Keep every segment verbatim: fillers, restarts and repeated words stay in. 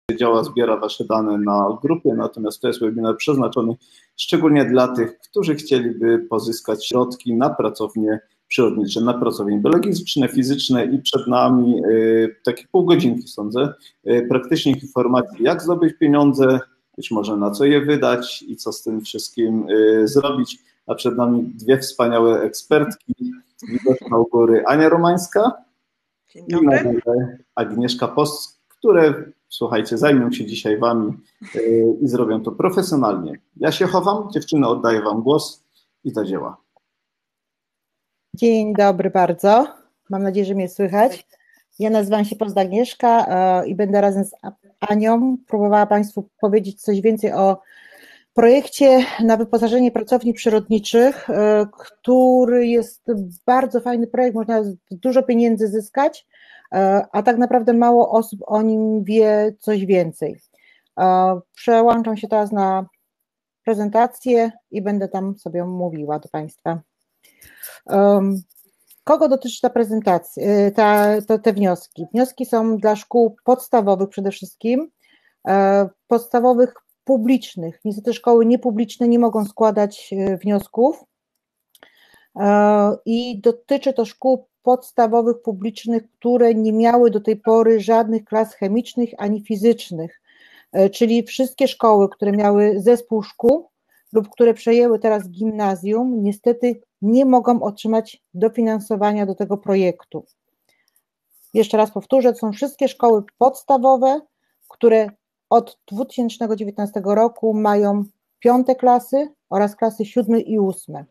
działa, zbiera Wasze dane na grupie, natomiast to jest webinar przeznaczony szczególnie dla tych, którzy chcieliby pozyskać środki na pracownie przyrodnicze, na pracownie biologiczne, fizyczne i przed nami y, takie pół godzinki, sądzę, y, praktycznych informacji, jak zdobyć pieniądze, być może na co je wydać i co z tym wszystkim y, zrobić, a przed nami dwie wspaniałe ekspertki, widoczna u góry Ania Romańska i na dole Agnieszka Post, które, słuchajcie, zajmą się dzisiaj Wami y, i zrobią to profesjonalnie. Ja się chowam, dziewczyny, oddaję Wam głos i do dzieła. Dzień dobry bardzo. Mam nadzieję, że mnie słychać. Ja nazywam się Post Agnieszka y, i będę razem z Anią próbowała Państwu powiedzieć coś więcej o projekcie na wyposażenie pracowni przyrodniczych, y, który jest bardzo fajny projekt, można dużo pieniędzy zyskać, a tak naprawdę mało osób o nim wie coś więcej. Przełączam się teraz na prezentację i będę tam sobie mówiła do Państwa. Kogo dotyczy ta prezentacja, ta, to, te wnioski? Wnioski są dla szkół podstawowych przede wszystkim, podstawowych publicznych. Niestety szkoły niepubliczne nie mogą składać wniosków i dotyczy to szkół podstawowych publicznych, które nie miały do tej pory żadnych klas chemicznych ani fizycznych, czyli wszystkie szkoły, które miały zespół szkół lub które przejęły teraz gimnazjum, niestety nie mogą otrzymać dofinansowania do tego projektu. Jeszcze raz powtórzę, to są wszystkie szkoły podstawowe, które od dwa tysiące dziewiętnastego roku mają piąte klasy oraz klasy siódme i ósme.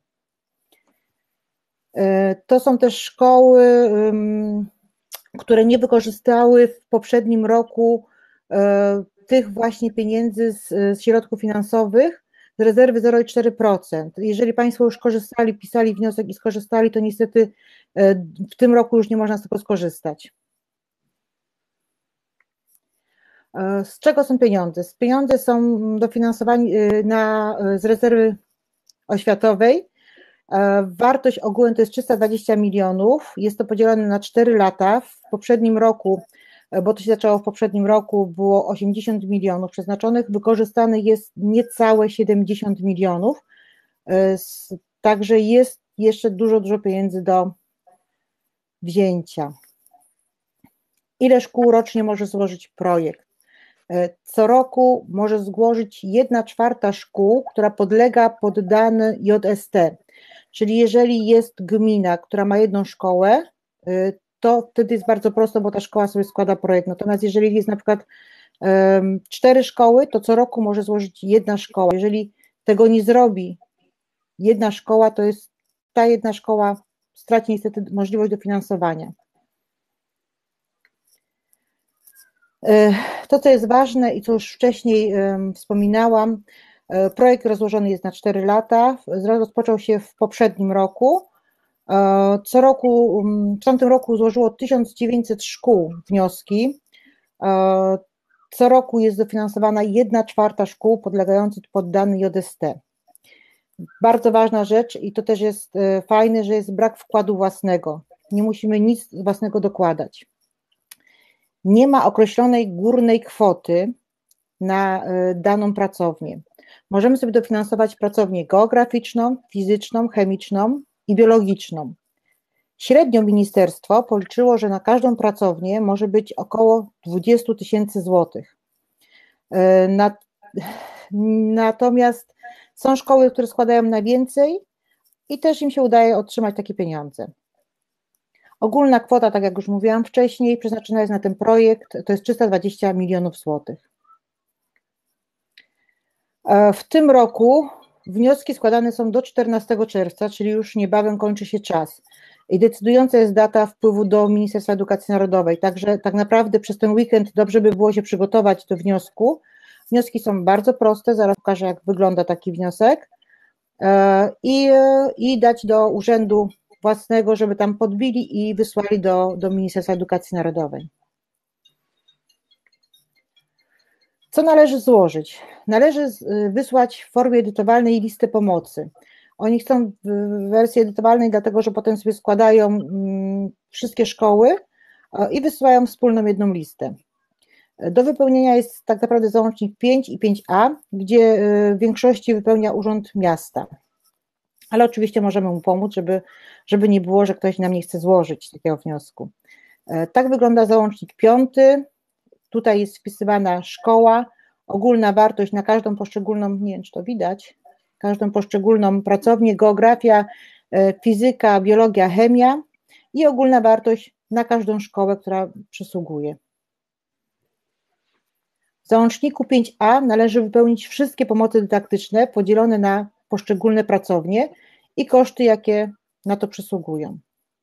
To są też szkoły, które nie wykorzystały w poprzednim roku tych właśnie pieniędzy z, z środków finansowych z rezerwy zero przecinek cztery procent. Jeżeli Państwo już korzystali, pisali wniosek i skorzystali, to niestety w tym roku już nie można z tego skorzystać. Z czego są pieniądze? Pieniądze są dofinansowane na, z rezerwy oświatowej. Wartość ogółem to jest trzysta dwadzieścia milionów, jest to podzielone na cztery lata. W poprzednim roku, bo to się zaczęło w poprzednim roku, było osiemdziesiąt milionów przeznaczonych, wykorzystane jest niecałe siedemdziesiąt milionów, także jest jeszcze dużo, dużo pieniędzy do wzięcia. Ile szkół rocznie może złożyć projekt? Co roku może złożyć jedna czwarta szkół, która podlega pod dane J S T. Czyli jeżeli jest gmina, która ma jedną szkołę, to wtedy jest bardzo prosto, bo ta szkoła sobie składa projekt. Natomiast jeżeli jest na przykład um, cztery szkoły, to co roku może złożyć jedna szkoła. Jeżeli tego nie zrobi jedna szkoła, to jest ta jedna szkoła straci niestety możliwość dofinansowania. To, co jest ważne i co już wcześniej um, wspominałam, projekt rozłożony jest na cztery lata, rozpoczął się w poprzednim roku. Co roku, w tamtym roku złożyło tysiąc dziewięćset szkół wnioski. Co roku jest dofinansowana jedna czwarta szkół podlegających pod dany J S T. Bardzo ważna rzecz i to też jest fajne, że jest brak wkładu własnego. Nie musimy nic własnego dokładać. Nie ma określonej górnej kwoty na daną pracownię. Możemy sobie dofinansować pracownię geograficzną, fizyczną, chemiczną i biologiczną. Średnio ministerstwo policzyło, że na każdą pracownię może być około dwadzieścia tysięcy złotych. Natomiast są szkoły, które składają na więcej i też im się udaje otrzymać takie pieniądze. Ogólna kwota, tak jak już mówiłam wcześniej, przeznaczona jest na ten projekt, to jest trzysta dwadzieścia milionów złotych. W tym roku wnioski składane są do czternastego czerwca, czyli już niebawem kończy się czas. I decydująca jest data wpływu do Ministerstwa Edukacji Narodowej, także tak naprawdę przez ten weekend dobrze by było się przygotować do wniosku. Wnioski są bardzo proste, zaraz pokażę, jak wygląda taki wniosek i, i dać do urzędu własnego, żeby tam podbili i wysłali do, do Ministerstwa Edukacji Narodowej. Co należy złożyć? Należy wysłać w formie edytowalnej listę pomocy. Oni chcą w wersji edytowalnej, dlatego że potem sobie składają wszystkie szkoły i wysyłają wspólną jedną listę. Do wypełnienia jest tak naprawdę załącznik pięć i pięć a, gdzie w większości wypełnia Urząd Miasta. Ale oczywiście możemy mu pomóc, żeby, żeby nie było, że ktoś nam nie chce złożyć takiego wniosku. Tak wygląda załącznik piąty. Tutaj jest wpisywana szkoła, ogólna wartość na każdą poszczególną, nie wiem czy to widać, każdą poszczególną pracownię, geografia, fizyka, biologia, chemia i ogólna wartość na każdą szkołę, która przysługuje. W załączniku pięć a należy wypełnić wszystkie pomocy dydaktyczne podzielone na poszczególne pracownie i koszty, jakie na to przysługują.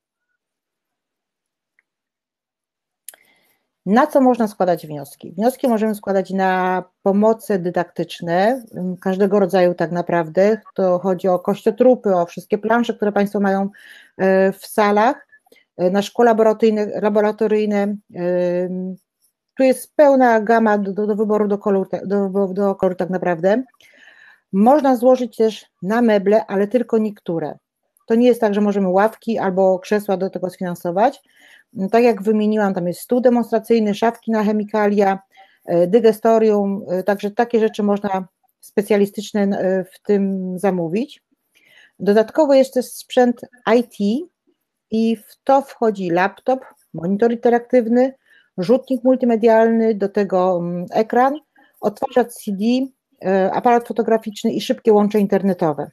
Na co można składać wnioski? Wnioski możemy składać na pomoce dydaktyczne, każdego rodzaju tak naprawdę. To chodzi o kościotrupy, o wszystkie plansze, które Państwo mają w salach, na szkło laboratoryjne, laboratoryjne. Tu jest pełna gama do, do wyboru do koloru, do, do koloru tak naprawdę. Można złożyć też na meble, ale tylko niektóre. To nie jest tak, że możemy ławki albo krzesła do tego sfinansować. Tak jak wymieniłam, tam jest stół demonstracyjny, szafki na chemikalia, dygestorium, także takie rzeczy można specjalistyczne w tym zamówić. Dodatkowo jest też sprzęt I T i w to wchodzi laptop, monitor interaktywny, rzutnik multimedialny, do tego ekran, odtwarzacz C D, aparat fotograficzny i szybkie łącze internetowe.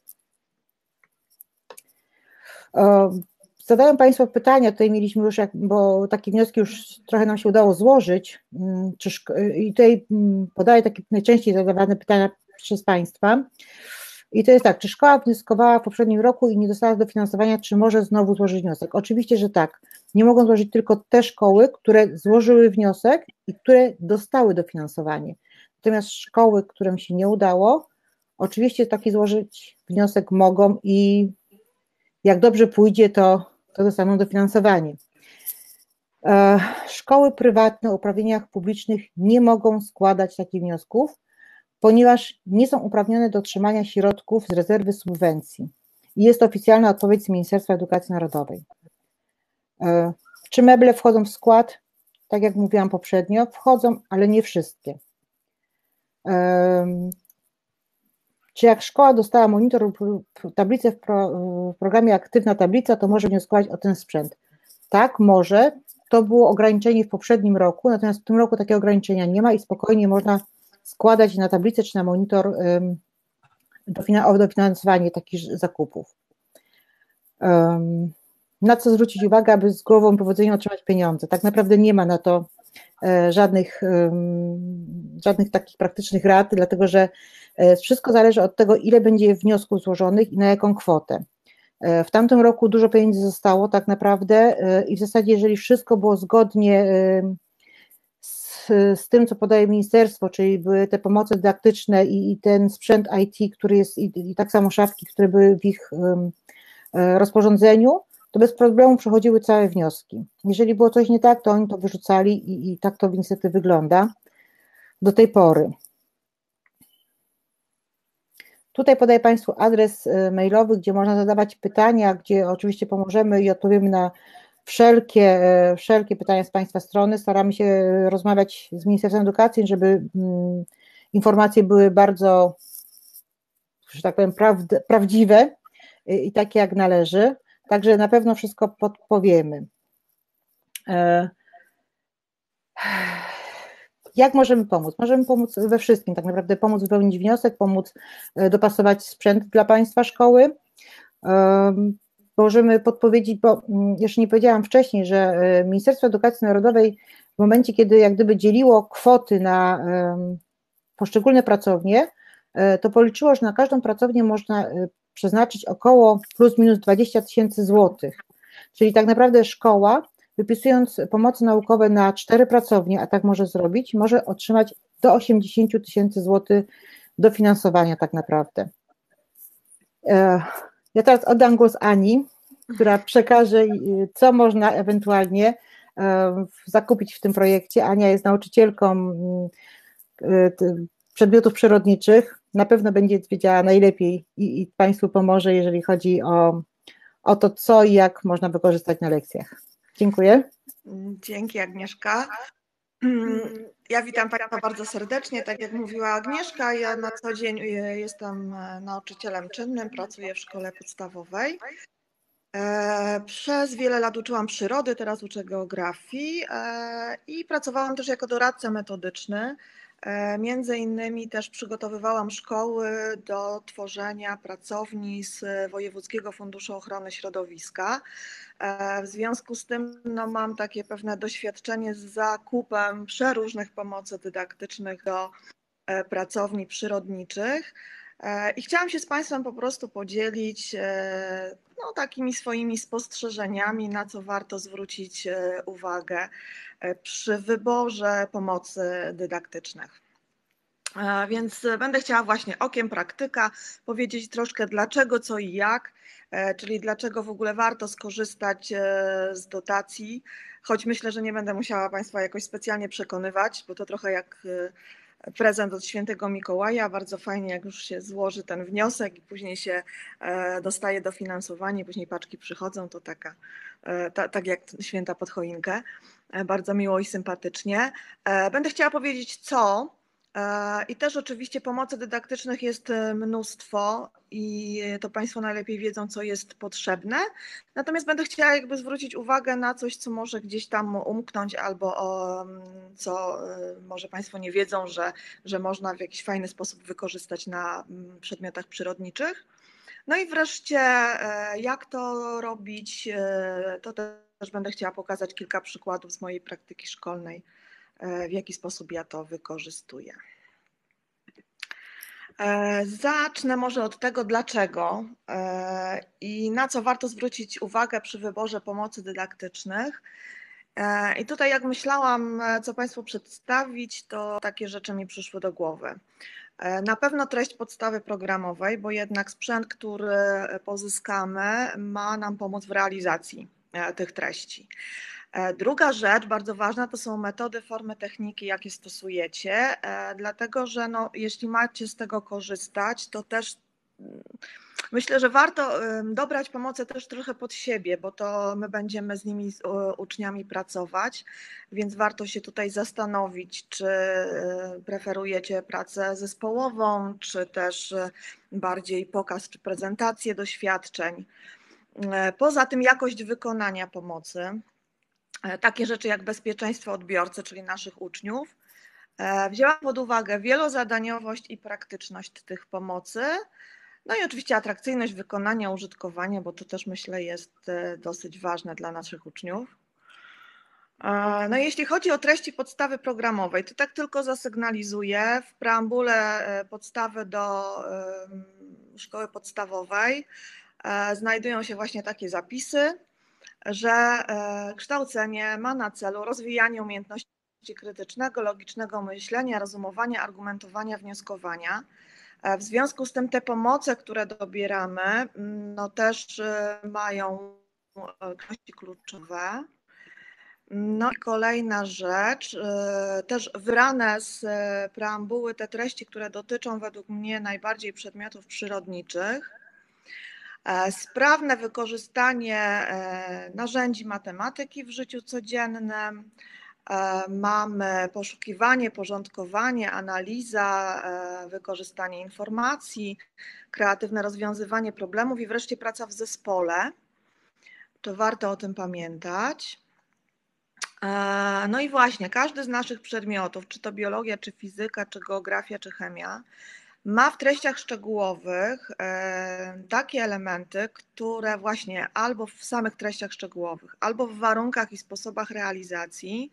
Zadają Państwo pytania, tutaj mieliśmy już, bo takie wnioski już trochę nam się udało złożyć, czy, i tutaj podaję takie najczęściej zadawane pytania przez Państwa. I to jest tak, czy szkoła wnioskowała w poprzednim roku i nie dostała dofinansowania, czy może znowu złożyć wniosek? Oczywiście, że tak. Nie mogą złożyć tylko te szkoły, które złożyły wniosek i które dostały dofinansowanie. Natomiast szkoły, którym się nie udało, oczywiście taki złożyć wniosek mogą i jak dobrze pójdzie, to, to dostaną dofinansowanie. E, szkoły prywatne o uprawnieniach publicznych nie mogą składać takich wniosków, ponieważ nie są uprawnione do otrzymania środków z rezerwy subwencji. I jest to oficjalna odpowiedź z Ministerstwa Edukacji Narodowej. E, czy meble wchodzą w skład? Tak jak mówiłam poprzednio, wchodzą, ale nie wszystkie. E, Czy jak szkoła dostała monitor lub tablicę w, pro, w programie Aktywna Tablica, to może wnioskować o ten sprzęt? Tak, może. To było ograniczenie w poprzednim roku, natomiast w tym roku takiego ograniczenia nie ma i spokojnie można składać na tablicę czy na monitor um, o dofinansowanie takich zakupów. Um, na co zwrócić uwagę, aby z głową i powodzeniem otrzymać pieniądze? Tak naprawdę nie ma na to e, żadnych, um, żadnych takich praktycznych rad, dlatego że wszystko zależy od tego, ile będzie wniosków złożonych i na jaką kwotę. W tamtym roku dużo pieniędzy zostało tak naprawdę i w zasadzie jeżeli wszystko było zgodnie z, z tym, co podaje ministerstwo, czyli były te pomoce dydaktyczne i, i ten sprzęt I T, który jest i, i tak samo szafki, które były w ich um, rozporządzeniu, to bez problemu przechodziły całe wnioski. Jeżeli było coś nie tak, to oni to wyrzucali i, i tak to niestety wygląda do tej pory. Tutaj podaję Państwu adres mailowy, gdzie można zadawać pytania, gdzie oczywiście pomożemy i odpowiemy na wszelkie, wszelkie pytania z Państwa strony. Staramy się rozmawiać z Ministerstwem Edukacji, żeby um, informacje były bardzo, że tak powiem, prawd, prawdziwe i, i takie jak należy. Także na pewno wszystko podpowiemy. E Jak możemy pomóc? Możemy pomóc we wszystkim, tak naprawdę pomóc wypełnić wniosek, pomóc dopasować sprzęt dla Państwa szkoły. Możemy podpowiedzieć, bo jeszcze nie powiedziałam wcześniej, że Ministerstwo Edukacji Narodowej w momencie, kiedy jak gdyby dzieliło kwoty na poszczególne pracownie, to policzyło, że na każdą pracownię można przeznaczyć około plus minus dwadzieścia tysięcy złotych. Czyli tak naprawdę szkoła, wypisując pomoce naukowe na cztery pracownie, a tak może zrobić, może otrzymać do osiemdziesiąt tysięcy złotych dofinansowania tak naprawdę. Ja teraz oddam głos Ani, która przekaże, co można ewentualnie zakupić w tym projekcie. Ania jest nauczycielką przedmiotów przyrodniczych, na pewno będzie wiedziała najlepiej i, i Państwu pomoże, jeżeli chodzi o, o to, co i jak można wykorzystać na lekcjach. Dziękuję. Dzięki, Agnieszka. Ja witam Państwa bardzo serdecznie. Tak jak mówiła Agnieszka, ja na co dzień jestem nauczycielem czynnym, pracuję w szkole podstawowej. Przez wiele lat uczyłam przyrody, teraz uczę geografii i pracowałam też jako doradca metodyczny. Między innymi też przygotowywałam szkoły do tworzenia pracowni z Wojewódzkiego Funduszu Ochrony Środowiska. W związku z tym no, mam takie pewne doświadczenie z zakupem przeróżnych pomocy dydaktycznych do pracowni przyrodniczych i chciałam się z Państwem po prostu podzielić no, takimi swoimi spostrzeżeniami, na co warto zwrócić uwagę przy wyborze pomocy dydaktycznych. Więc będę chciała właśnie okiem praktyka powiedzieć troszkę dlaczego, co i jak, czyli dlaczego w ogóle warto skorzystać z dotacji, choć myślę, że nie będę musiała Państwa jakoś specjalnie przekonywać, bo to trochę jak prezent od świętego Mikołaja, bardzo fajnie jak już się złoży ten wniosek i później się dostaje dofinansowanie, później paczki przychodzą, to taka, ta, tak jak święta pod choinkę, bardzo miło i sympatycznie. Będę chciała powiedzieć co, i też oczywiście pomocy dydaktycznych jest mnóstwo i to Państwo najlepiej wiedzą, co jest potrzebne. Natomiast będę chciała jakby zwrócić uwagę na coś, co może gdzieś tam umknąć albo o, co może Państwo nie wiedzą, że, że można w jakiś fajny sposób wykorzystać na przedmiotach przyrodniczych. No i wreszcie jak to robić, to też będę chciała pokazać kilka przykładów z mojej praktyki szkolnej, w jaki sposób ja to wykorzystuję. Zacznę może od tego, dlaczego i na co warto zwrócić uwagę przy wyborze pomocy dydaktycznych. I tutaj jak myślałam, co Państwu przedstawić, to takie rzeczy mi przyszły do głowy. Na pewno treść podstawy programowej, bo jednak sprzęt, który pozyskamy, ma nam pomóc w realizacji tych treści. Druga rzecz, bardzo ważna, to są metody, formy, techniki, jakie stosujecie, dlatego że no, jeśli macie z tego korzystać, to też myślę, że warto dobrać pomocę też trochę pod siebie, bo to my będziemy z nimi, z uczniami pracować, więc warto się tutaj zastanowić, czy preferujecie pracę zespołową, czy też bardziej pokaz czy prezentację doświadczeń. Poza tym jakość wykonania pomocy. Takie rzeczy jak bezpieczeństwo odbiorcy, czyli naszych uczniów. Wzięłam pod uwagę wielozadaniowość i praktyczność tych pomocy. No i oczywiście atrakcyjność wykonania, użytkowania, bo to też myślę jest dosyć ważne dla naszych uczniów. No i jeśli chodzi o treści podstawy programowej, to tak tylko zasygnalizuję. W preambule podstawy do szkoły podstawowej znajdują się właśnie takie zapisy, że kształcenie ma na celu rozwijanie umiejętności krytycznego, logicznego myślenia, rozumowania, argumentowania, wnioskowania. W związku z tym te pomoce, które dobieramy, no też mają treści kluczowe. No i kolejna rzecz, też wybrane z preambuły te treści, które dotyczą według mnie najbardziej przedmiotów przyrodniczych. Sprawne wykorzystanie narzędzi matematyki w życiu codziennym. Mamy poszukiwanie, porządkowanie, analiza, wykorzystanie informacji, kreatywne rozwiązywanie problemów i wreszcie praca w zespole. To warto o tym pamiętać. No i właśnie, każdy z naszych przedmiotów, czy to biologia, czy fizyka, czy geografia, czy chemia, ma w treściach szczegółowych takie elementy, które właśnie albo w samych treściach szczegółowych, albo w warunkach i sposobach realizacji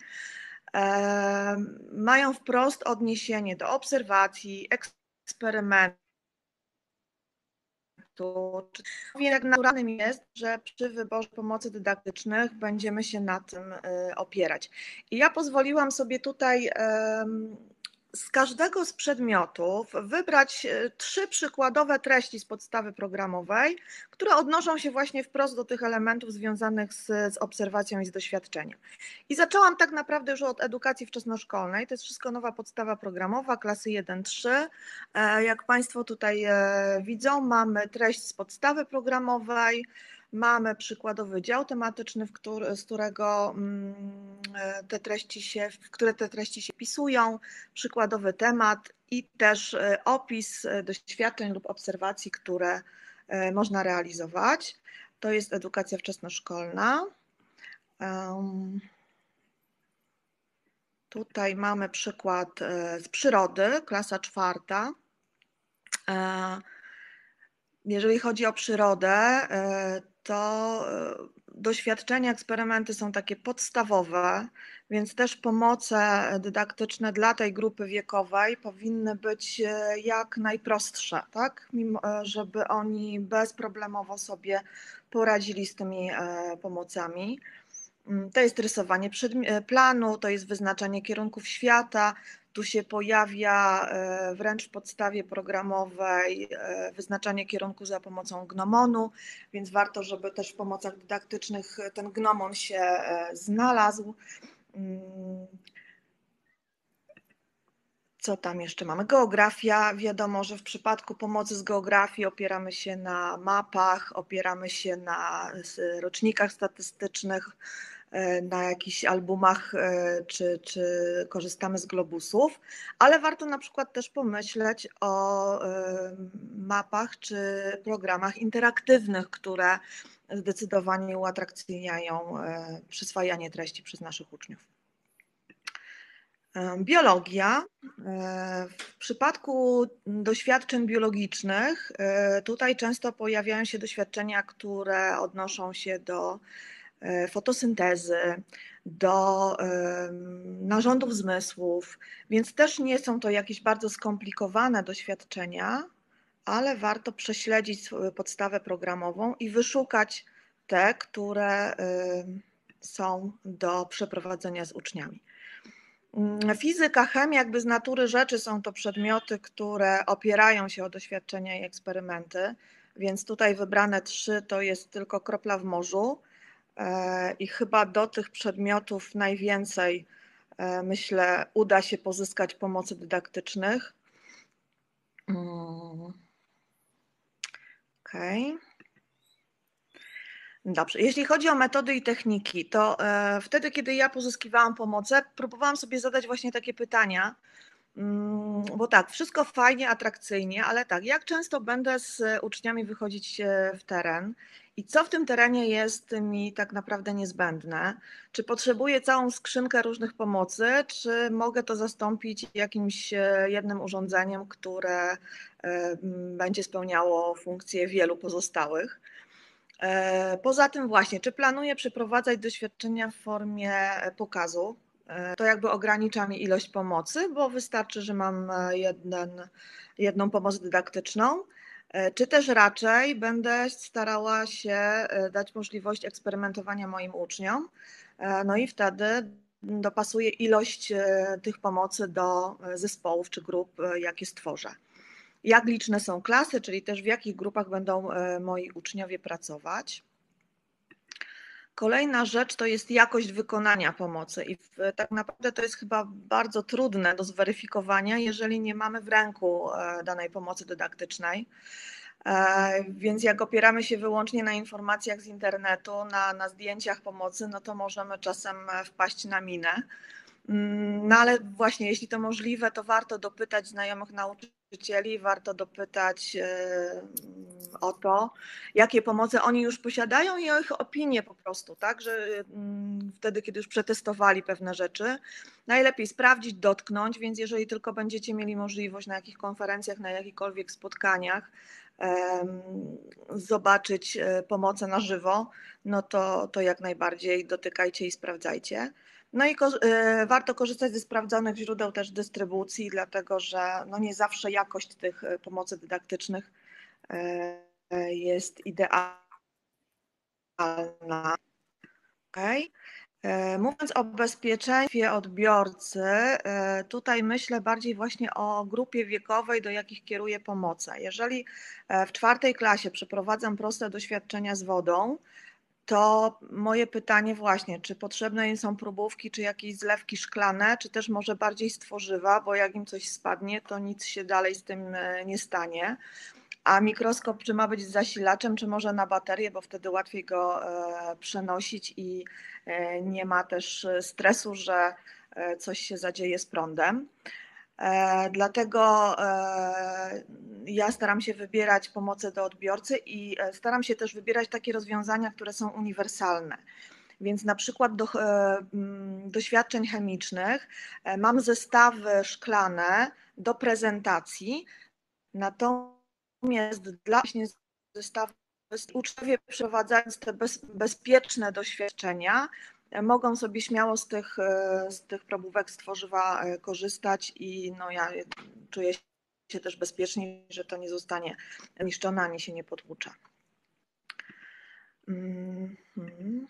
mają wprost odniesienie do obserwacji, eksperymentu. Jak naturalnym jest, że przy wyborze pomocy dydaktycznych będziemy się na tym opierać. I ja pozwoliłam sobie tutaj z każdego z przedmiotów wybrać trzy przykładowe treści z podstawy programowej, które odnoszą się właśnie wprost do tych elementów związanych z, z obserwacją i z doświadczeniem. I zaczęłam tak naprawdę już od edukacji wczesnoszkolnej. To jest wszystko nowa podstawa programowa, klasy jeden trzy. Jak Państwo tutaj widzą, mamy treść z podstawy programowej, Mamy przykładowy dział tematyczny, w który, z którego te treści się, w które te treści się wpisują, przykładowy temat i też opis doświadczeń lub obserwacji, które można realizować. To jest edukacja wczesnoszkolna. Um, tutaj mamy przykład z przyrody, klasa czwarta. Jeżeli chodzi o przyrodę, to doświadczenia, eksperymenty są takie podstawowe, więc też pomoce dydaktyczne dla tej grupy wiekowej powinny być jak najprostsze, tak? Mimo, żeby oni bezproblemowo sobie poradzili z tymi pomocami. To jest rysowanie planu, to jest wyznaczanie kierunków świata. Tu się pojawia wręcz w podstawie programowej wyznaczanie kierunku za pomocą gnomonu, więc warto, żeby też w pomocach dydaktycznych ten gnomon się znalazł. Co tam jeszcze mamy? Geografia. Wiadomo, że w przypadku pomocy z geografii opieramy się na mapach, opieramy się na rocznikach statystycznych, na jakichś albumach, czy, czy korzystamy z globusów, ale warto na przykład też pomyśleć o mapach czy programach interaktywnych, które zdecydowanie uatrakcyjniają przyswajanie treści przez naszych uczniów. Biologia. W przypadku doświadczeń biologicznych tutaj często pojawiają się doświadczenia, które odnoszą się do fotosyntezy, do narządów zmysłów, więc też nie są to jakieś bardzo skomplikowane doświadczenia, ale warto prześledzić podstawę programową i wyszukać te, które są do przeprowadzenia z uczniami. Fizyka, chemia, jakby z natury rzeczy są to przedmioty, które opierają się o doświadczenia i eksperymenty, więc tutaj wybrane trzy to jest tylko kropla w morzu i chyba do tych przedmiotów najwięcej, myślę, uda się pozyskać pomocy dydaktycznych. Okej. Okay. Dobrze, jeśli chodzi o metody i techniki, to wtedy, kiedy ja pozyskiwałam pomoce, próbowałam sobie zadać właśnie takie pytania, bo tak, wszystko fajnie, atrakcyjnie, ale tak, jak często będę z uczniami wychodzić w teren i co w tym terenie jest mi tak naprawdę niezbędne? Czy potrzebuję całą skrzynkę różnych pomocy, czy mogę to zastąpić jakimś jednym urządzeniem, które będzie spełniało funkcje wielu pozostałych? Poza tym właśnie, czy planuję przeprowadzać doświadczenia w formie pokazu? To jakby ogranicza mi ilość pomocy, bo wystarczy, że mam jeden, jedną pomoc dydaktyczną, czy też raczej będę starała się dać możliwość eksperymentowania moim uczniom, no i wtedy dopasuję ilość tych pomocy do zespołów czy grup, jakie stworzę. Jak liczne są klasy, czyli też w jakich grupach będą moi uczniowie pracować. Kolejna rzecz to jest jakość wykonania pomocy i tak naprawdę to jest chyba bardzo trudne do zweryfikowania, jeżeli nie mamy w ręku danej pomocy dydaktycznej. Więc jak opieramy się wyłącznie na informacjach z internetu, na, na zdjęciach pomocy, no to możemy czasem wpaść na minę. No ale właśnie, jeśli to możliwe, to warto dopytać znajomych nauczycieli, warto dopytać o to, jakie pomoce oni już posiadają i o ich opinie po prostu, tak, że wtedy, kiedy już przetestowali pewne rzeczy, najlepiej sprawdzić, dotknąć, więc jeżeli tylko będziecie mieli możliwość na jakich konferencjach, na jakichkolwiek spotkaniach zobaczyć pomoce na żywo, no to, to jak najbardziej dotykajcie i sprawdzajcie. No i ko- warto korzystać ze sprawdzonych źródeł też dystrybucji, dlatego że no nie zawsze jakość tych pomocy dydaktycznych jest idealna. Okay. Mówiąc o bezpieczeństwie odbiorcy, tutaj myślę bardziej właśnie o grupie wiekowej, do jakich kieruję pomoce. Jeżeli w czwartej klasie przeprowadzam proste doświadczenia z wodą, to moje pytanie właśnie, czy potrzebne im są próbówki, czy jakieś zlewki szklane, czy też może bardziej z tworzywa, bo jak im coś spadnie, to nic się dalej z tym nie stanie. A mikroskop czy ma być z zasilaczem, czy może na baterię, bo wtedy łatwiej go przenosić i nie ma też stresu, że coś się zadzieje z prądem. Dlatego ja staram się wybierać pomoce do odbiorcy i staram się też wybierać takie rozwiązania, które są uniwersalne. Więc na przykład do doświadczeń chemicznych mam zestawy szklane do prezentacji, natomiast dla właśnie zestawów uczniowie, przeprowadzając te bez, bezpieczne doświadczenia, mogą sobie śmiało z tych, z tych probówek z tworzywa korzystać i no ja czuję się też bezpiecznie, że to nie zostanie niszczone ani się nie potłucze. Mm-hmm.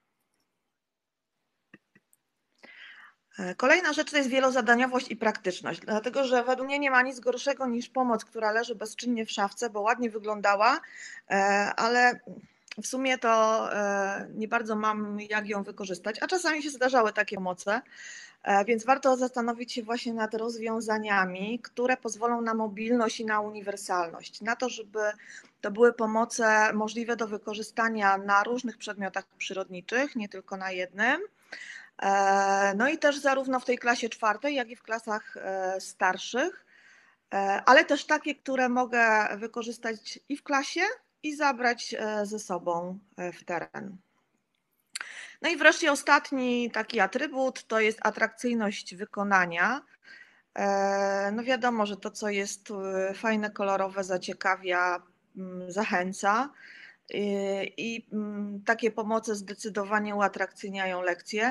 Kolejna rzecz to jest wielozadaniowość i praktyczność, dlatego że według mnie nie ma nic gorszego niż pomoc, która leży bezczynnie w szafce, bo ładnie wyglądała, ale w sumie to nie bardzo mam jak ją wykorzystać, a czasami się zdarzały takie pomoce, więc warto zastanowić się właśnie nad rozwiązaniami, które pozwolą na mobilność i na uniwersalność, na to, żeby to były pomoce możliwe do wykorzystania na różnych przedmiotach przyrodniczych, nie tylko na jednym. No i też zarówno w tej klasie czwartej, jak i w klasach starszych, ale też takie, które mogę wykorzystać i w klasie, i zabrać ze sobą w teren. No i wreszcie ostatni taki atrybut to jest atrakcyjność wykonania. No wiadomo, że to, co jest fajne, kolorowe, zaciekawia, zachęca. I takie pomoce zdecydowanie uatrakcyjniają lekcje.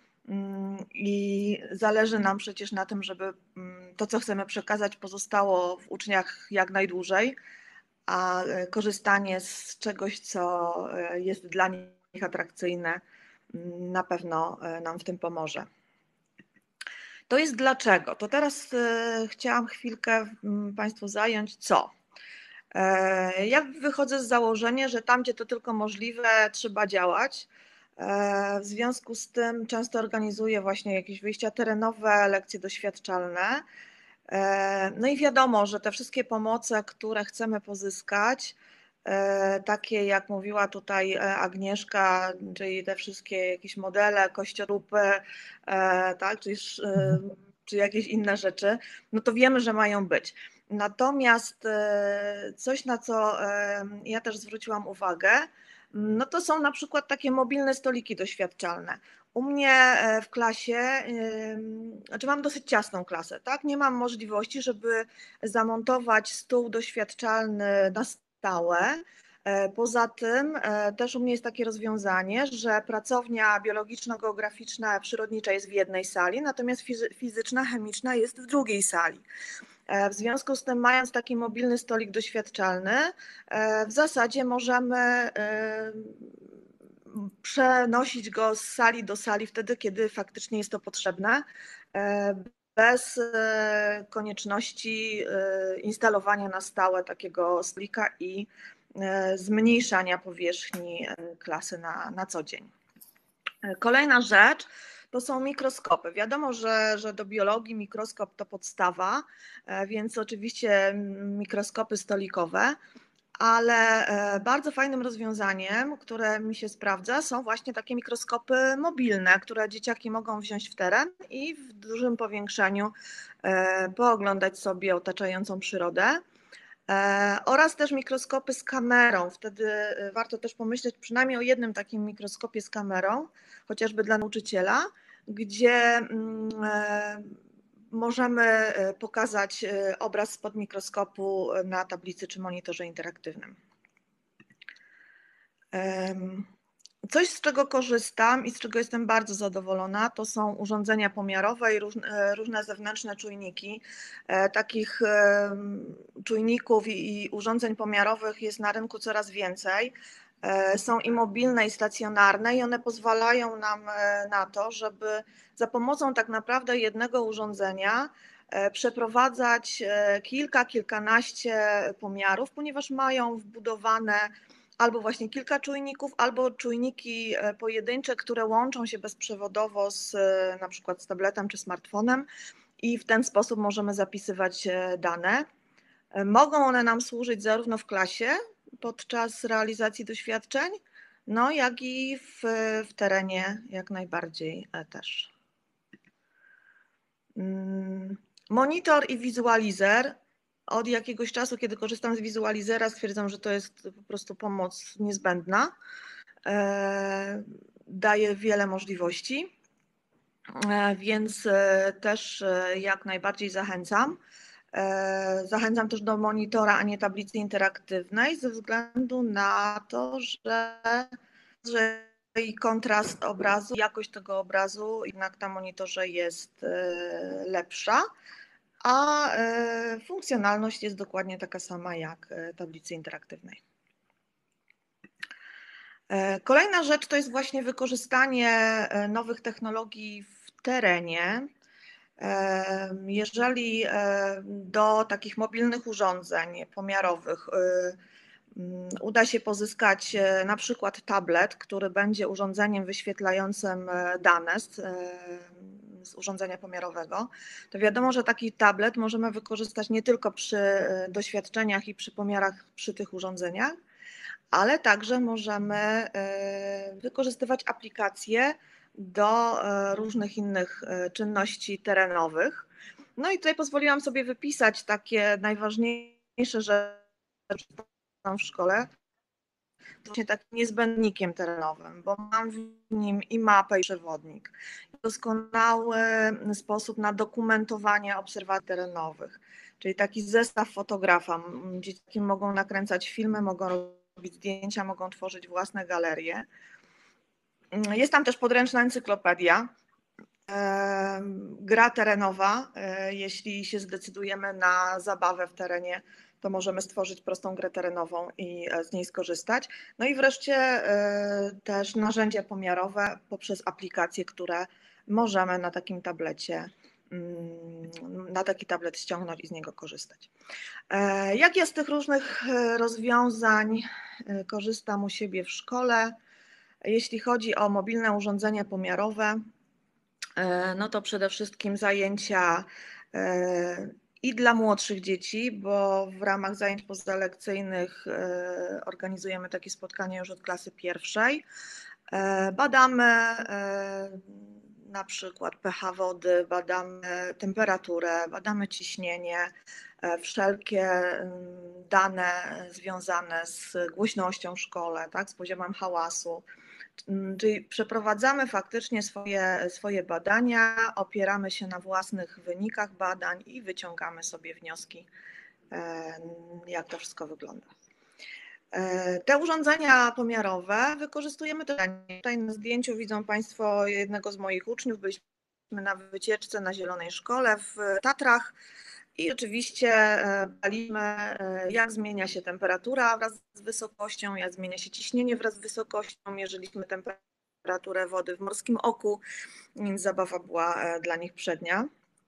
I zależy nam przecież na tym, żeby to, co chcemy przekazać, pozostało w uczniach jak najdłużej, a korzystanie z czegoś, co jest dla nich atrakcyjne, na pewno nam w tym pomoże. To jest dlaczego. To teraz chciałam chwilkę Państwu zająć co. Ja wychodzę z założenia, że tam, gdzie to tylko możliwe, trzeba działać. W związku z tym często organizuję właśnie jakieś wyjścia terenowe, lekcje doświadczalne. No i wiadomo, że te wszystkie pomoce, które chcemy pozyskać, takie jak mówiła tutaj Agnieszka, czyli te wszystkie jakieś modele, kościorupy, tak, czy, czy jakieś inne rzeczy, no to wiemy, że mają być. Natomiast coś, na co ja też zwróciłam uwagę, no to są na przykład takie mobilne stoliki doświadczalne. U mnie w klasie, znaczy mam dosyć ciasną klasę, tak? Nie mam możliwości, żeby zamontować stół doświadczalny na stałe. Poza tym też u mnie jest takie rozwiązanie, że pracownia biologiczno-geograficzna, przyrodnicza jest w jednej sali, natomiast fizyczna, chemiczna jest w drugiej sali. W związku z tym, mając taki mobilny stolik doświadczalny, w zasadzie możemy przenosić go z sali do sali wtedy, kiedy faktycznie jest to potrzebne, bez konieczności instalowania na stałe takiego stolika i zmniejszania powierzchni klasy na, na co dzień. Kolejna rzecz to są mikroskopy. Wiadomo, że, że do biologii mikroskop to podstawa, więc oczywiście mikroskopy stolikowe, ale bardzo fajnym rozwiązaniem, które mi się sprawdza, są właśnie takie mikroskopy mobilne, które dzieciaki mogą wziąć w teren i w dużym powiększeniu pooglądać sobie otaczającą przyrodę. Oraz też mikroskopy z kamerą. Wtedy warto też pomyśleć przynajmniej o jednym takim mikroskopie z kamerą, chociażby dla nauczyciela, gdzie możemy pokazać obraz spod mikroskopu na tablicy czy monitorze interaktywnym. Coś, z czego korzystam i z czego jestem bardzo zadowolona, to są urządzenia pomiarowe i różne, różne zewnętrzne czujniki. Takich czujników i urządzeń pomiarowych jest na rynku coraz więcej. Są i mobilne, i stacjonarne, i one pozwalają nam na to, żeby za pomocą tak naprawdę jednego urządzenia przeprowadzać kilka, kilkanaście pomiarów, ponieważ mają wbudowane albo właśnie kilka czujników, albo czujniki pojedyncze, które łączą się bezprzewodowo z na przykład z tabletem czy smartfonem i w ten sposób możemy zapisywać dane. Mogą one nam służyć zarówno w klasie podczas realizacji doświadczeń, no jak i w, w terenie jak najbardziej też. Monitor i wizualizer. Od jakiegoś czasu, kiedy korzystam z wizualizera, stwierdzam, że to jest po prostu pomoc niezbędna. Daje wiele możliwości, więc też jak najbardziej zachęcam. Zachęcam też do monitora, a nie tablicy interaktywnej, ze względu na to, że, że i kontrast obrazu, jakość tego obrazu jednak na monitorze jest lepsza, a funkcjonalność jest dokładnie taka sama jak tablicy interaktywnej. Kolejna rzecz to jest właśnie wykorzystanie nowych technologii w terenie. Jeżeli do takich mobilnych urządzeń pomiarowych uda się pozyskać na przykład tablet, który będzie urządzeniem wyświetlającym dane z, z urządzenia pomiarowego, to wiadomo, że taki tablet możemy wykorzystać nie tylko przy doświadczeniach i przy pomiarach przy tych urządzeniach, ale także możemy wykorzystywać aplikacje do różnych innych czynności terenowych. No i tutaj pozwoliłam sobie wypisać takie najważniejsze rzeczy w szkole, właśnie takim niezbędnikiem terenowym, bo mam w nim i mapę, i przewodnik. Doskonały sposób na dokumentowanie obserwacji terenowych, czyli taki zestaw fotografa. Dzieci mogą nakręcać filmy, mogą robić zdjęcia, mogą tworzyć własne galerie. Jest tam też podręczna encyklopedia, gra terenowa. Jeśli się zdecydujemy na zabawę w terenie, to możemy stworzyć prostą grę terenową i z niej skorzystać. No i wreszcie też narzędzia pomiarowe poprzez aplikacje, które możemy na takim tablecie, na taki tablet ściągnąć i z niego korzystać. Jak ja z tych różnych rozwiązań korzystam u siebie w szkole? Jeśli chodzi o mobilne urządzenia pomiarowe, no to przede wszystkim zajęcia i dla młodszych dzieci, bo w ramach zajęć pozalekcyjnych organizujemy takie spotkania już od klasy pierwszej. Badamy na przykład pH wody, badamy temperaturę, badamy ciśnienie, wszelkie dane związane z głośnością w szkole, tak, z poziomem hałasu. Czyli przeprowadzamy faktycznie swoje, swoje badania, opieramy się na własnych wynikach badań i wyciągamy sobie wnioski, jak to wszystko wygląda. Te urządzenia pomiarowe wykorzystujemy też. Tutaj na zdjęciu widzą Państwo jednego z moich uczniów. Byliśmy na wycieczce na Zielonej Szkole w Tatrach i oczywiście badaliśmy, jak zmienia się temperatura wraz z wysokością, jak zmienia się ciśnienie wraz z wysokością. Mierzyliśmy temperaturę wody w Morskim Oku, więc zabawa była dla nich przednia.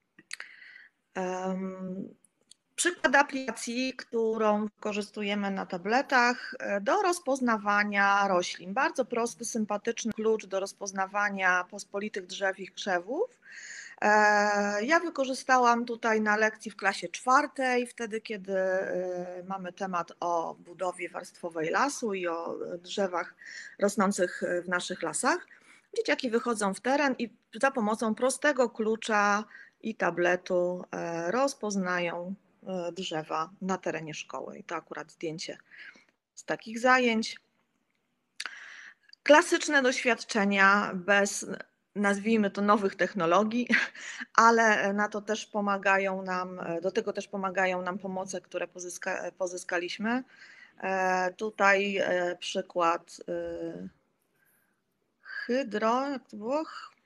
Przykład aplikacji, którą wykorzystujemy na tabletach do rozpoznawania roślin. Bardzo prosty, sympatyczny klucz do rozpoznawania pospolitych drzew i krzewów. Ja wykorzystałam tutaj na lekcji w klasie czwartej, wtedy kiedy mamy temat o budowie warstwowej lasu i o drzewach rosnących w naszych lasach. Dzieciaki wychodzą w teren i za pomocą prostego klucza i tabletu rozpoznają drzewa na terenie szkoły. I to akurat zdjęcie z takich zajęć. Klasyczne doświadczenia bez, nazwijmy to, nowych technologii, ale na to też pomagają nam, do tego też pomagają nam pomoce, które pozyska, pozyskaliśmy. Tutaj przykład hydro, jak to było?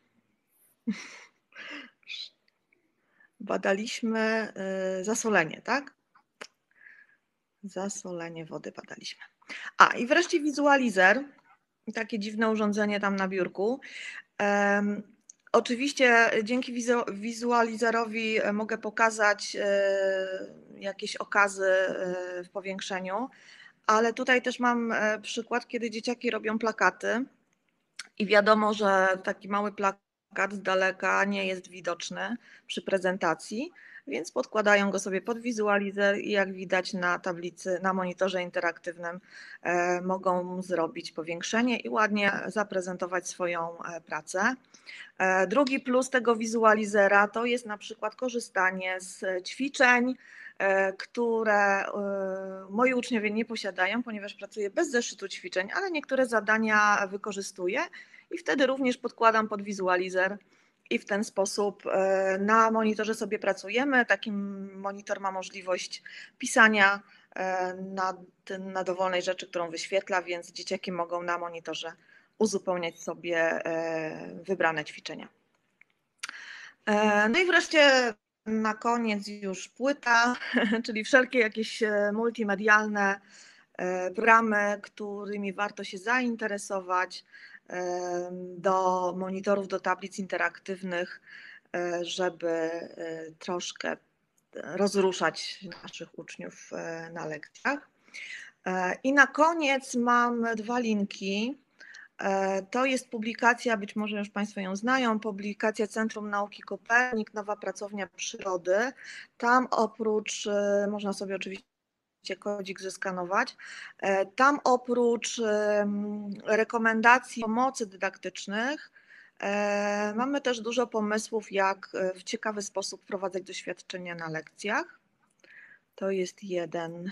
Badaliśmy zasolenie, tak? Zasolenie wody badaliśmy. A i wreszcie wizualizer, takie dziwne urządzenie tam na biurku. Um, oczywiście dzięki wizu, wizualizerowi mogę pokazać y, jakieś okazy y, w powiększeniu, ale tutaj też mam y, przykład, kiedy dzieciaki robią plakaty i wiadomo, że taki mały plakat z daleka nie jest widoczny przy prezentacji, więc podkładają go sobie pod wizualizer i jak widać na tablicy, na monitorze interaktywnym mogą zrobić powiększenie i ładnie zaprezentować swoją pracę. Drugi plus tego wizualizera to jest na przykład korzystanie z ćwiczeń, które moi uczniowie nie posiadają, ponieważ pracuję bez zeszytu ćwiczeń, ale niektóre zadania wykorzystuję i wtedy również podkładam pod wizualizer i w ten sposób na monitorze sobie pracujemy. Taki monitor ma możliwość pisania na, na dowolnej rzeczy, którą wyświetla, więc dzieciaki mogą na monitorze uzupełniać sobie wybrane ćwiczenia. No i wreszcie na koniec już płyta, czyli wszelkie jakieś multimedialne programy, którymi warto się zainteresować, do monitorów, do tablic interaktywnych, żeby troszkę rozruszać naszych uczniów na lekcjach. I na koniec mam dwa linki. To jest publikacja, być może już Państwo ją znają, publikacja Centrum Nauki Kopernik, Nowa Pracownia Przyrody. Tam oprócz, można sobie oczywiście kodzik zeskanować, tam oprócz rekomendacji pomocy dydaktycznych mamy też dużo pomysłów, jak w ciekawy sposób wprowadzać doświadczenia na lekcjach. To jest jeden,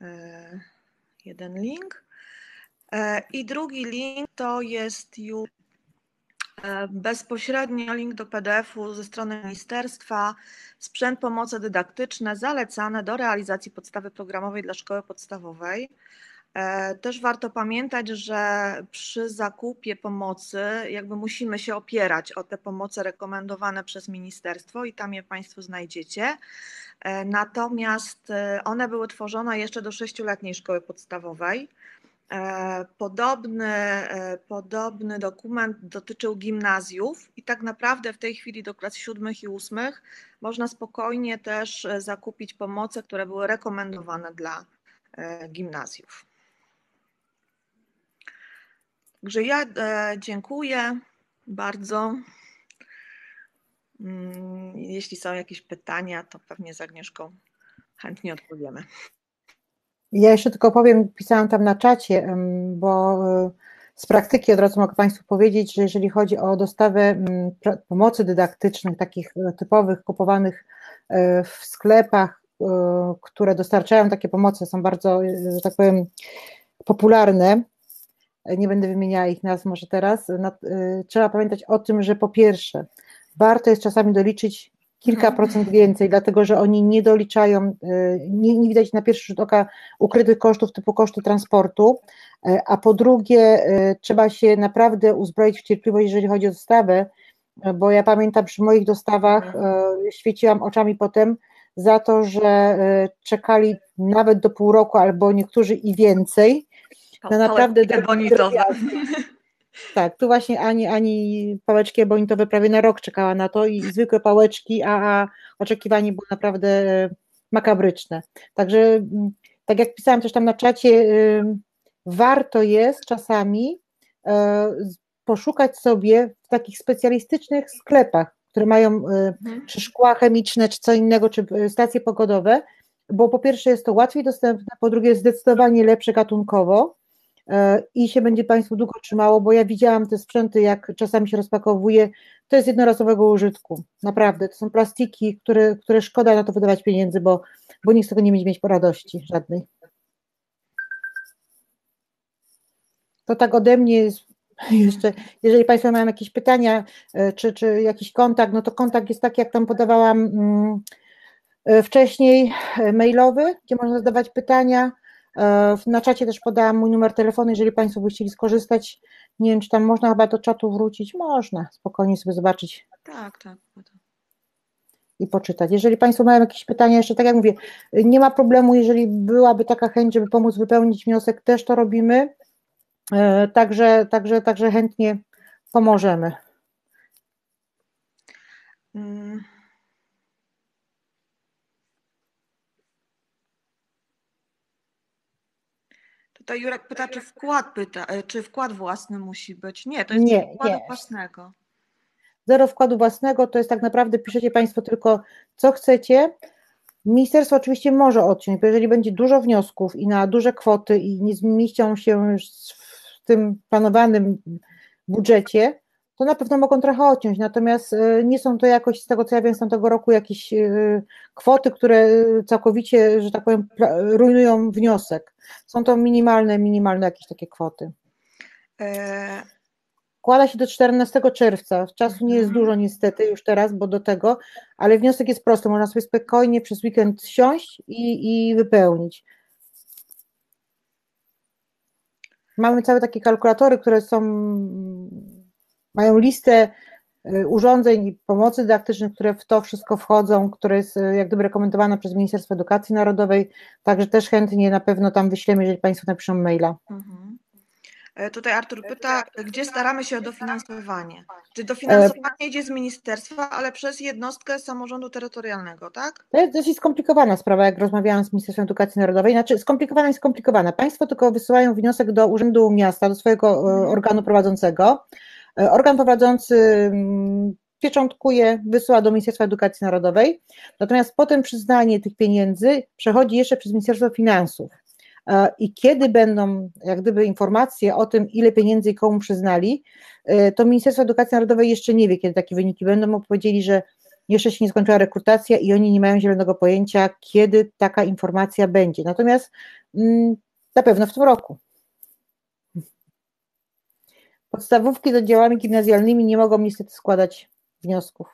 jeden link. I drugi link to jest już bezpośrednio link do P D F-u ze strony ministerstwa. Sprzęt pomocy dydaktyczne zalecane do realizacji podstawy programowej dla szkoły podstawowej. Też warto pamiętać, że przy zakupie pomocy jakby musimy się opierać o te pomoce rekomendowane przez ministerstwo i tam je Państwo znajdziecie. Natomiast one były tworzone jeszcze do sześcioletniej szkoły podstawowej. Podobny, podobny dokument dotyczył gimnazjów i tak naprawdę w tej chwili do klas siódmych i ósmych można spokojnie też zakupić pomoce, które były rekomendowane dla gimnazjów. Także ja dziękuję bardzo. Jeśli są jakieś pytania, to pewnie z Agnieszką chętnie odpowiemy. Ja jeszcze tylko powiem, pisałam tam na czacie, bo z praktyki od razu mogę Państwu powiedzieć, że jeżeli chodzi o dostawę pomocy dydaktycznych, takich typowych, kupowanych w sklepach, które dostarczają takie pomocy, są bardzo, że tak powiem, popularne. Nie będę wymieniała ich nazw może teraz. Trzeba pamiętać o tym, że po pierwsze, warto jest czasami doliczyć kilka procent więcej, dlatego że oni nie doliczają, nie, nie widać na pierwszy rzut oka ukrytych kosztów typu koszty transportu, a po drugie trzeba się naprawdę uzbroić w cierpliwość, jeżeli chodzi o dostawę, bo ja pamiętam przy moich dostawach świeciłam oczami potem za to, że czekali nawet do pół roku albo niektórzy i więcej na naprawdę bonitowe. Tak, tu właśnie Ani, Ani pałeczki ebonitowe prawie na rok czekała na to i zwykłe pałeczki, a, a oczekiwanie było naprawdę makabryczne. Także tak jak pisałam też tam na czacie, warto jest czasami poszukać sobie w takich specjalistycznych sklepach, które mają czy szkła chemiczne, czy co innego, czy stacje pogodowe, bo po pierwsze jest to łatwiej dostępne, po drugie zdecydowanie lepsze gatunkowo i się będzie Państwu długo trzymało, bo ja widziałam te sprzęty, jak czasami się rozpakowuje, to jest jednorazowego użytku, naprawdę, to są plastiki, które, które szkoda na to wydawać pieniędzy, bo, bo nikt z tego nie będzie mieć radości żadnej. To tak ode mnie jeszcze, jeżeli Państwo mają jakieś pytania, czy, czy jakiś kontakt, no to kontakt jest taki, jak tam podawałam wcześniej, mailowy, gdzie można zadawać pytania. Na czacie też podałam mój numer telefonu, jeżeli Państwo by chcieli skorzystać. Nie wiem, czy tam można chyba do czatu wrócić. Można, spokojnie sobie zobaczyć. Tak, tak. I poczytać. Jeżeli Państwo mają jakieś pytania, jeszcze tak jak mówię, nie ma problemu, jeżeli byłaby taka chęć, żeby pomóc wypełnić wniosek, też to robimy. Także, także, także chętnie pomożemy. Hmm. To Jurek pyta, czy wkład pyta, czy wkład własny musi być? Nie, to jest nie, wkładu nie. własnego. zero wkładu własnego to jest tak naprawdę, piszecie Państwo tylko co chcecie. Ministerstwo oczywiście może odciąć, bo jeżeli będzie dużo wniosków i na duże kwoty i nie zmieścią się w tym planowanym budżecie, to na pewno mogą trochę odciąć, natomiast nie są to jakoś, z tego co ja wiem, z tamtego roku jakieś kwoty, które całkowicie, że tak powiem, rujnują wniosek. Są to minimalne, minimalne jakieś takie kwoty. E... Wkłada się do czternastego czerwca, czasu nie jest dużo niestety już teraz, bo do tego, ale wniosek jest prosty, można sobie spokojnie przez weekend siąść i, i wypełnić. Mamy całe takie kalkulatory, które są, mają listę urządzeń i pomocy dydaktycznych, które w to wszystko wchodzą, które jest jak gdyby rekomendowana przez Ministerstwo Edukacji Narodowej, także też chętnie na pewno tam wyślemy, jeżeli Państwo napiszą maila. Mhm. Tutaj Artur pyta, gdzie staramy się o dofinansowanie? Czy dofinansowanie idzie z ministerstwa, ale przez jednostkę samorządu terytorialnego, tak? To jest dosyć skomplikowana sprawa, jak rozmawiałam z Ministerstwem Edukacji Narodowej. Znaczy skomplikowana i skomplikowana. Państwo tylko wysyłają wniosek do Urzędu Miasta, do swojego hmm. organu prowadzącego. Organ prowadzący pieczątkuje, wysyła do Ministerstwa Edukacji Narodowej, natomiast potem przyznanie tych pieniędzy przechodzi jeszcze przez Ministerstwo Finansów. I kiedy będą jak gdyby informacje o tym, ile pieniędzy i komu przyznali, to Ministerstwo Edukacji Narodowej jeszcze nie wie, kiedy takie wyniki będą, bo powiedzieli, że jeszcze się nie skończyła rekrutacja i oni nie mają zielonego pojęcia, kiedy taka informacja będzie. Natomiast mm, na pewno w tym roku. Podstawówki z oddziałami gimnazjalnymi nie mogą niestety składać wniosków.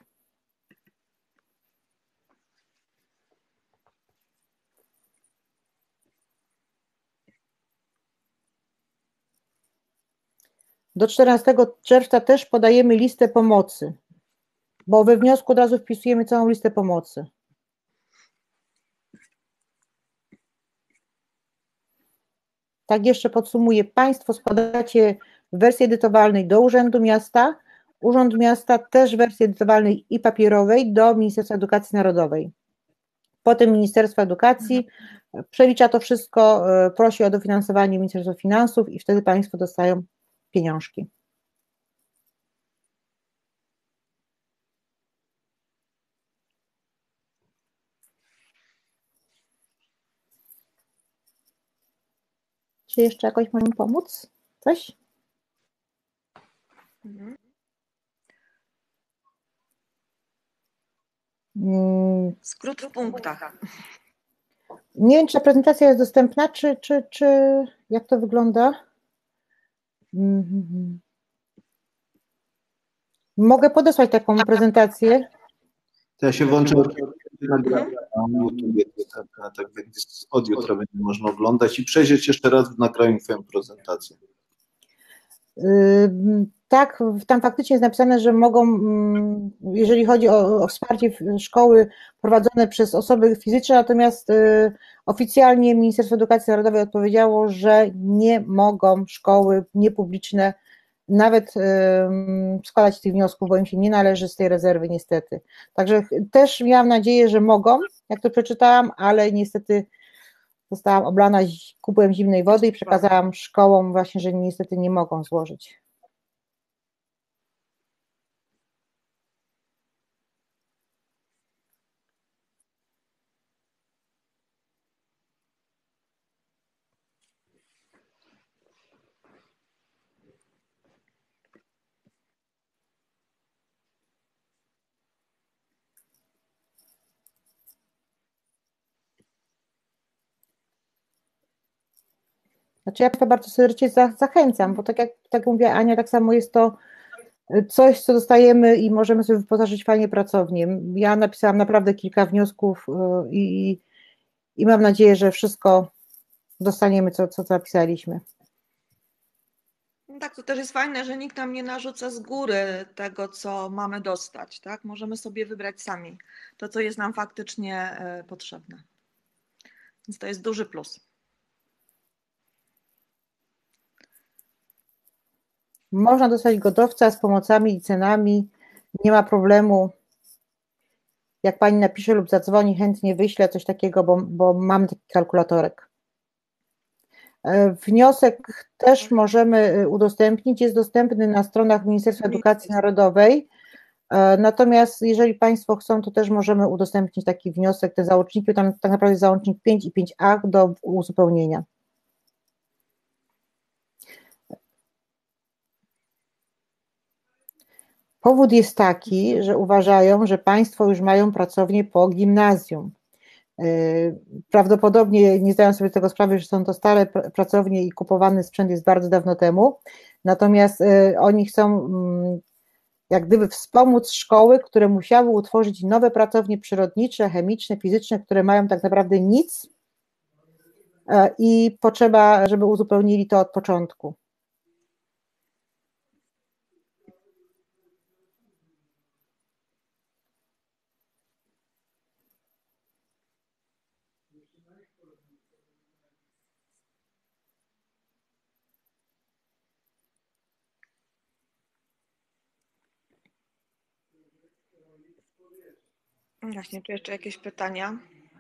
Do czternastego czerwca też podajemy listę pomocy, bo we wniosku od razu wpisujemy całą listę pomocy. Tak jeszcze podsumuję, Państwo składacie w wersji edytowalnej do Urzędu Miasta, Urząd Miasta też w wersji edytowalnej i papierowej do Ministerstwa Edukacji Narodowej. Potem Ministerstwo Edukacji przelicza to wszystko, prosi o dofinansowanie Ministerstwa Finansów i wtedy Państwo dostają pieniążki. Czy jeszcze jakoś możemy pomóc? Coś? Mhm. Skrót w punktach. Nie wiem, czy ta prezentacja jest dostępna, czy, czy, czy jak to wygląda? Mhm. Mogę podesłać taką prezentację. To ja się włączę na YouTube, tak więc od jutra będzie można oglądać i przejrzeć jeszcze raz w nagraniu Twoją prezentację. Tak, tam faktycznie jest napisane, że mogą, jeżeli chodzi o, o wsparcie szkoły prowadzone przez osoby fizyczne, natomiast oficjalnie Ministerstwo Edukacji Narodowej odpowiedziało, że nie mogą szkoły niepubliczne nawet składać tych wniosków, bo im się nie należy z tej rezerwy niestety. Także też miałam nadzieję, że mogą, jak to przeczytałam, ale niestety zostałam oblana kubłem zimnej wody i przekazałam szkołom właśnie, że niestety nie mogą złożyć. Znaczy ja to bardzo serdecznie zachęcam, bo tak jak tak mówiła Ania, tak samo jest to coś, co dostajemy i możemy sobie wyposażyć fajnie pracownię. Ja napisałam naprawdę kilka wniosków i, i mam nadzieję, że wszystko dostaniemy, co, co zapisaliśmy. No tak, to też jest fajne, że nikt nam nie narzuca z góry tego, co mamy dostać, tak? Możemy sobie wybrać sami to, co jest nam faktycznie potrzebne. Więc to jest duży plus. Można dostać gotowca z pomocami i cenami, nie ma problemu. Jak Pani napisze lub zadzwoni, chętnie wyślę coś takiego, bo, bo mamy taki kalkulatorek. Wniosek też możemy udostępnić, jest dostępny na stronach Ministerstwa Edukacji Narodowej. Natomiast jeżeli Państwo chcą, to też możemy udostępnić taki wniosek, te załączniki, tam tak naprawdę załącznik pięć i pięć a do uzupełnienia. Powód jest taki, że uważają, że Państwo już mają pracownię po gimnazjum. Prawdopodobnie nie zdają sobie tego sprawy, że są to stare pracownie i kupowany sprzęt jest bardzo dawno temu, natomiast oni chcą jak gdyby wspomóc szkoły, które musiały utworzyć nowe pracownie przyrodnicze, chemiczne, fizyczne, które mają tak naprawdę nic i potrzeba, żeby uzupełnili to od początku. Właśnie, czy jeszcze jakieś pytania?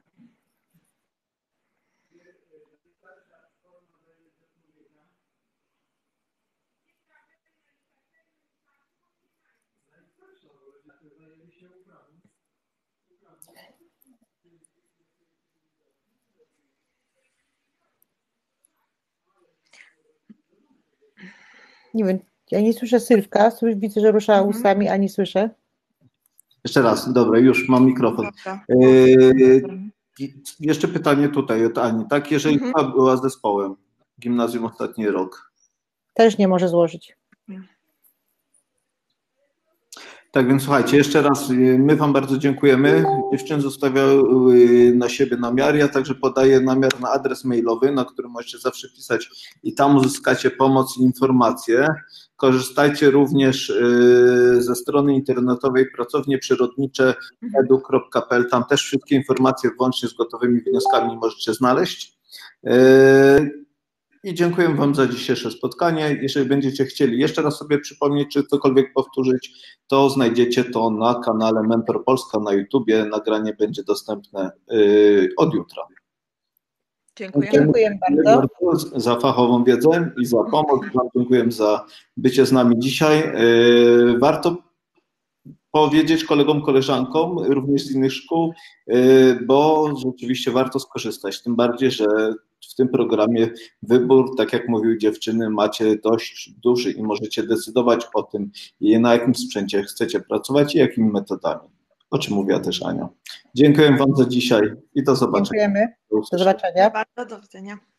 Nie wiem, ja nie słyszę Sylwka, widzę, że rusza Mhm. ustami, a nie słyszę. Jeszcze raz, dobra, już mam mikrofon. Dobra. Yy, jeszcze pytanie tutaj od Ani, tak? Jeżeli Mhm. Pani była zespołem gimnazjum ostatni rok. Też nie może złożyć. Tak więc słuchajcie, jeszcze raz my Wam bardzo dziękujemy. Dziewczyny zostawiały na siebie namiar, ja także podaję namiar na adres mailowy, na którym możecie zawsze pisać i tam uzyskacie pomoc i informacje. Korzystajcie również ze strony internetowej pracownie przyrodnicze edu kropka pe el, tam też wszystkie informacje włącznie z gotowymi wnioskami możecie znaleźć. I dziękuję Wam za dzisiejsze spotkanie. Jeżeli będziecie chcieli jeszcze raz sobie przypomnieć, czy cokolwiek powtórzyć, to znajdziecie to na kanale Mentor Polska na YouTubie. Nagranie będzie dostępne yy, od jutra. Dziękuję. Dziękuję bardzo. Za fachową wiedzę i za pomoc. Wam dziękuję za bycie z nami dzisiaj. Yy, warto powiedzieć kolegom, koleżankom, również z innych szkół, bo rzeczywiście warto skorzystać, tym bardziej, że w tym programie wybór, tak jak mówiły dziewczyny, macie dość duży i możecie decydować o tym, na jakim sprzęcie chcecie pracować i jakimi metodami, o czym mówiła też Ania. Dziękuję Wam za dzisiaj i do zobaczenia. Dziękujemy. Do zobaczenia. Bardzo do widzenia.